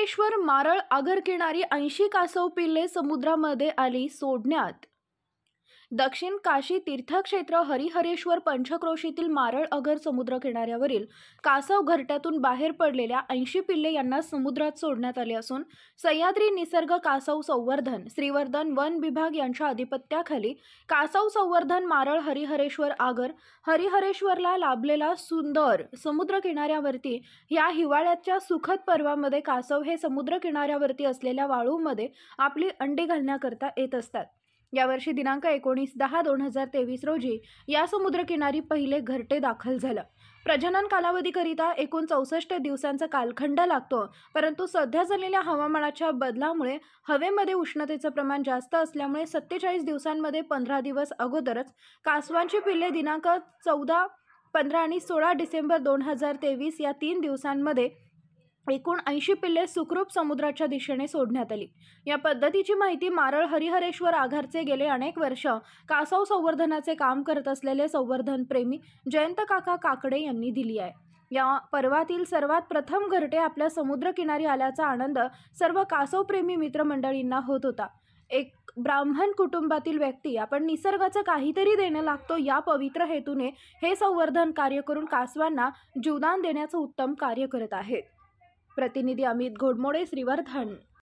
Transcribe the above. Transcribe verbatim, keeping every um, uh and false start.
हरिहरेश्वर मारळ आगर किनारी ऐंशी कासव पिल्ले समुद्रामध्ये आली सोडण्यात। दक्षिण काशी तीर्थक्षेत्र हरिहरेश्वर पंचक्रोशीतील मारळ आगर समुद्र किनाऱ्यावरील कासव घरट्यातून बाहेर पडलेल्या ऐंशी पिल्ले यांना समुद्रात सोडण्यात आले असून सह्याद्री निसर्ग कासव संवर्धन श्रीवर्धन वन विभाग यांच्या अधिपत्याखाली कासव संवर्धन मारळ हरिहरेश्वर आगर हरिहरेश्वरला लाभलेला सुंदर समुद्र किनाऱ्यावरती या हिवाळ्याच्या सुखद पर्वामध्ये कासव हे समुद्र किनाऱ्यावरती असलेल्या वाळूमध्ये आपली अंडी घालण्याकरता येत असतात। यावर्षी दिनांक एकोणीस दहा दोन हजार तेवीस रोजी या समुद्रकिनारी पहिले घरटे दाखल झालं। प्रजनन कालावधीकरिता एकूण चौसष्ट दिवसांचा कालखंड लागतो, परंतु सध्या झालेल्या हवामानाच्या बदलामुळे हवेमध्ये उष्णतेचं प्रमाण जास्त असल्यामुळे सत्तेचाळीस दिवसांमध्ये पंधरा दिवस अगोदरच कासवांची पिल्ले दिनांक चौदा पंधरा आणि सोळा डिसेंबर दोन हजार तेवीस या तीन दिवसांमध्ये एकूण ऐंशी पिल्ले सुखरूप समुद्राच्या दिशेने सोडण्यात आली। या पद्धतीची माहिती मारळ हरिहरेश्वर आगारचे गेले अनेक वर्ष कासव संवर्धनाचे काम करत असलेले संवर्धन प्रेमी जयंत काका काकडे यांनी दिली आहे। या पर्वातील सर्वात प्रथम घरटे आपल्या समुद्रकिनारी आल्याचा आनंद सर्व कासवप्रेमी मित्रमंडळींना होत होता। एक ब्राह्मण कुटुंबातील व्यक्ती आपण निसर्गाचं काहीतरी देणं लागतो या पवित्र हेतूने हे संवर्धन कार्य करून कासवांना जीवदान देण्याचं उत्तम कार्य करत आहेत। प्रतिनिधी अमित घोडमोडे, श्रीवर्धन।